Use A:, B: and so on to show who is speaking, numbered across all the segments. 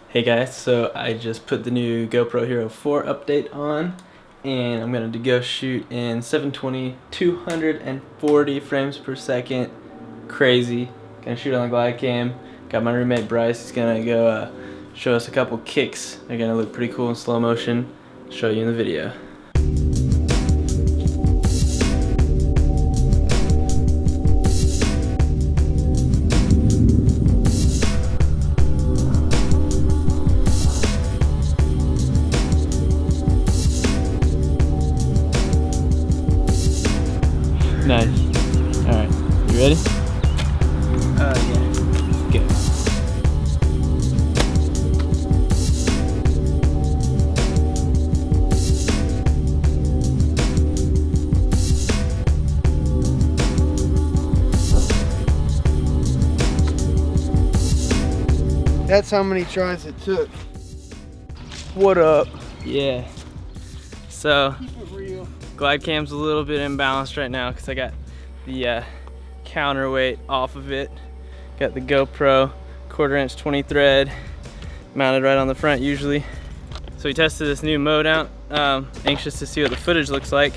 A: Hey guys, so I just put the new GoPro Hero 4 update on, and I'm gonna go shoot in 720, 240 frames per second. Crazy. Gonna shoot on the glide cam. Got my roommate Bryce. He's gonna go show us a couple kicks. They're gonna look pretty cool in slow motion. Show you in the video. Nice. Alright, you ready? Yeah. Go.
B: That's how many tries it took.
A: What up? Yeah. So,
B: Keep it real.
A: glide cam's a little bit imbalanced right now because I got the counterweight off of it. Got the GoPro 1/4" 20 thread mounted right on the front usually. So we tested this new mode out. Anxious to see what the footage looks like.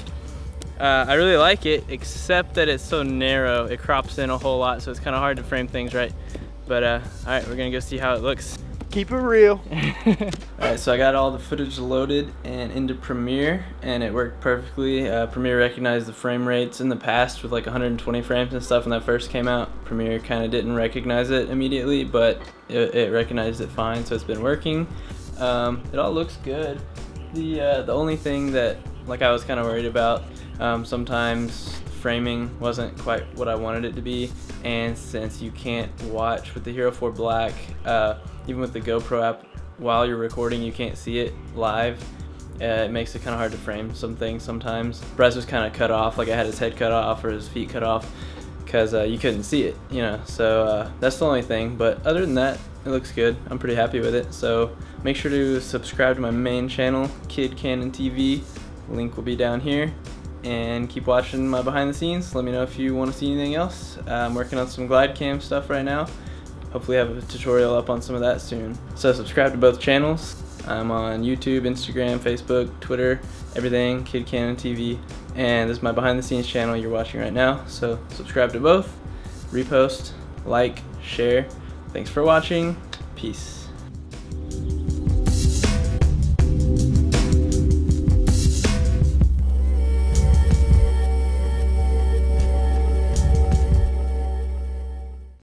A: I really like it, except that it's so narrow. It crops in a whole lot, so it's kind of hard to frame things right. But all right, we're gonna go see how it looks.
B: Keep it real.
A: Alright, so I got all the footage loaded and into Premiere, and it worked perfectly. Premiere recognized the frame rates in the past with like 120 frames and stuff when that first came out. Premiere kind of didn't recognize it immediately, but it recognized it fine, so it's been working. It all looks good. The only thing that I was kind of worried about, sometimes the framing wasn't quite what I wanted it to be, and since you can't watch with the Hero 4 Black, even with the GoPro app, while you're recording you can't see it live. It makes it kind of hard to frame some things sometimes. Bryce was kind of cut off, like I had his head cut off or his feet cut off, because you couldn't see it, you know. So that's the only thing, but other than that, it looks good. I'm pretty happy with it. So make sure to subscribe to my main channel, Canon TV. Link will be down here. And keep watching my behind the scenes. Let me know if you want to see anything else. I'm working on some glide cam stuff right now. Hopefully have a tutorial up on some of that soon. So subscribe to both channels. I'm on YouTube, Instagram, Facebook, Twitter, everything, Canon TV. And this is my behind the scenes channel you're watching right now. So subscribe to both, repost, like, share. Thanks for watching. Peace.